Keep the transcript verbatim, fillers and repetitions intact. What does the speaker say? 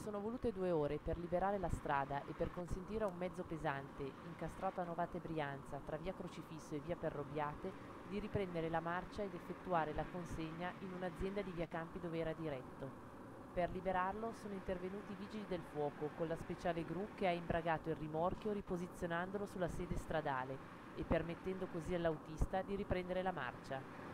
sono volute due ore per liberare la strada e per consentire a un mezzo pesante, incastrato a Novate Brianza tra via Crocifisso e via Perrobiate, di riprendere la marcia ed effettuare la consegna in un'azienda di via Campi dove era diretto. Per liberarlo sono intervenuti i vigili del fuoco con la speciale gru che ha imbragato il rimorchio riposizionandolo sulla sede stradale e permettendo così all'autista di riprendere la marcia.